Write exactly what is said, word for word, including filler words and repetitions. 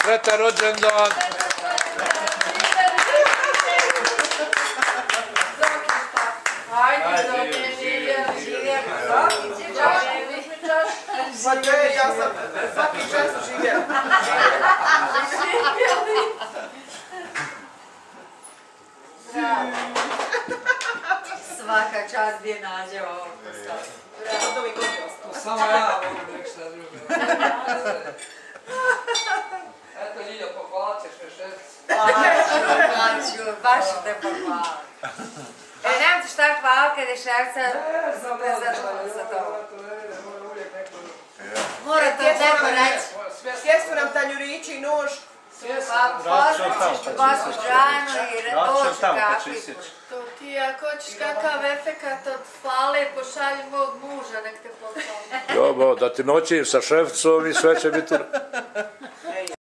Sretan rođendan! Hajde, Zoki, živjeli, živjeli. Zoki, čas. Pa ne, ja sam svaki čas živjela. Živjeli. Svaka čast gdje nađe ovo. Bravo, mi god je ostalo. Samo ja mogu reći šta drugo. Eto, Ljiljo, pohvalat ćeš me šest. Plaću, baš te pohvala. E, nemam ti šta hvala kad je šerca prezadovoljna za to. Morate neko reći. Gdje su nam tanjurići i nož? Pa pozdravćeš gospođu Anu i oču kafiku. To ti ako hoćeš kakav efekat od hvale, pošalji mog muža, nek te poslali. Jobo, da ti noćim sa šefcom i sve će biti...